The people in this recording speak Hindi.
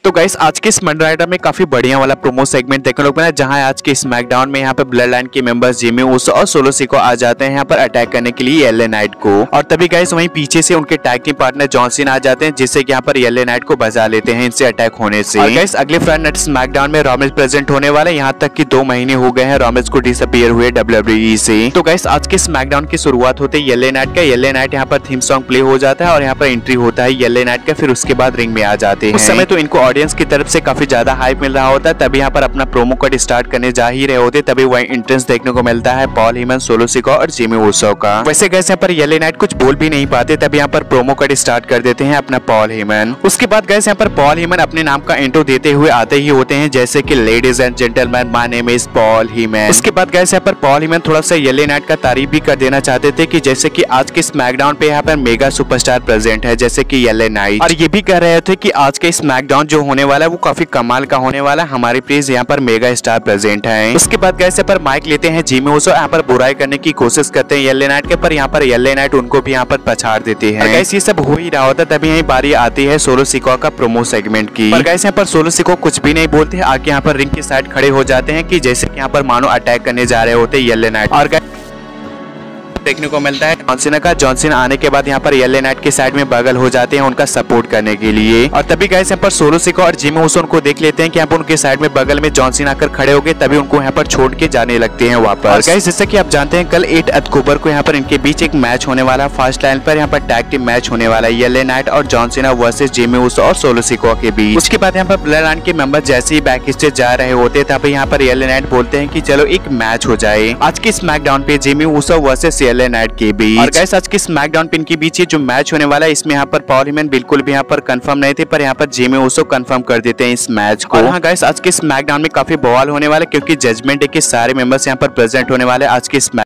तो गाइस आज के स्मैकडाउन में काफी बढ़िया वाला प्रोमो सेगमेंट देखने को मिला, जहां आज के स्मैकडाउन में यहाँ पे ब्लड लाइन के मेंबर्स जिमी ऊसो और सोलो सिको आ जाते हैं यहाँ पर अटैक करने के लिए एलए नाइट को। और तभी गाइस वहीं पीछे से उनके tag team partner John Cena आ जाते हैं, जिससे कि यहाँ पर एलए नाइट को बचा लेते हैं इनसे अटैक होने से। और गाइस अगले फ्राइडे नाइट स्मैकडाउन में रॉमेज प्रेजेंट होने वाले, यहाँ तक कि 2 महीने हो गए हैं रॉमेज को डिसअपीयर हुए WWE से। तो गाइस आज के स्मैकडाउन की शुरुआत होते है एलए नाइट का। एलए नाइट यहाँ पर थीम सॉन्ग प्ले हो जाता है और यहाँ पर एंट्री होता है एलए नाइट का। फिर उसके बाद रिंग में आ जाते हैं। उस समय तो इनको ऑडियंस की तरफ से काफी ज्यादा हाइप मिल रहा होता है। तभी यहाँ पर अपना प्रोमो कट स्टार्ट करने जा ही रहे होते, तभी वही एंट्रेंस देखने को मिलता है पॉल हेमन, सोलो सिको और जिमी ऊसो का। वैसे गाइस यहाँ पर एलए नाइट कुछ बोल भी नहीं पाते, तभी यहाँ पर प्रोमो कट स्टार्ट कर देते हैं अपना पॉल हेमन। उसके बाद गाइस यहाँ पर पॉल हेमन अपने नाम का इंट्रो देते हुए आते ही होते हैं, जैसे कि ladies and gentleman my name is Paul Heyman. उसके बाद गाइस यहाँ पर पॉल हेमन थोड़ा सा एलए नाइट का तारीफ भी कर देना चाहते थे कि जैसे कि आज के स्मैकडाउन पे यहाँ पर मेगा सुपरस्टार प्रेजेंट है, जैसे कि एलए नाइट। और ये भी कह रहे थे कि आज के स्मैकडाउन जो होने वाला है वो काफी कमाल का होने वाला है, हमारी प्लीज यहाँ पर मेगा स्टार प्रेजेंट है। उसके बाद गाइस यहाँ पर माइक लेते हैं जिमी ऊसो, यहाँ पर बुराई करने की कोशिश करते हैं एलए नाइट के, पर यहाँ पर एलए नाइट उनको भी यहाँ पर पछाड़ देती है। गाइस ये सब हो ही रहा होता, तभी यही बारी आती है सोलो सिको का प्रोमो सेगमेंट की। पर गाइस यहाँ पर सोलो सिको कुछ भी नहीं बोलते, आके यहाँ पर रिंग की साइड खड़े हो जाते हैं कि जैसे कि यहाँ पर मानो अटैक करने जा रहे होते एलए नाइट। और देखने को मिलता है जॉन सीना का। जॉन सीना आने के बाद यहाँ पर एलए नाइट के साइड में बगल हो जाते हैं उनका सपोर्ट करने के लिए। और तभी गाइस यहाँ पर सोलो सिको और जिमी ऊसो उनको देख लेते हैं कि यहाँ पर उनके साइड में बगल में जॉन सीना आकर खड़े हो गए, तभी उनको यहाँ पर छोड़ के जाने लगते हैं वापस। गाइस जैसा कि आप जानते हैं कल 8 अक्टूबर को यहाँ पर इनके बीच एक मैच होने वाला, फर्स्ट लाइन पर यहाँ पर टैग टीम मैच होने वाला है एलए नाइट और John Cena versus Jimmy Uso और सोलो सिको के बीच। उसके बाद यहाँ पर ब्लड लाइन के मेंबर जैसे ही बैक स्टेज जा रहे होते तभी यहाँ पर एलए नाइट बोलते हैं कि चलो एक मैच हो जाए आज के स्मैकडाउन पे Jimmy Uso versus LA Knight के बीच। और गाइस आज के स्मैकडाउन पिन के बीच ये जो मैच होने वाला है इसमें यहाँ पर पॉल हेमन बिल्कुल भी यहाँ पर कंफर्म नहीं थे, पर यहाँ पर जिमी ऊसो कंफर्म कर देते हैं इस मैच को। और हाँ गाइस आज के स्मैकडाउन में काफी बवाल होने वाला, क्योंकि जजमेंट डे के सारे मेंबर्स यहाँ पर प्रेजेंट होने वाले आज के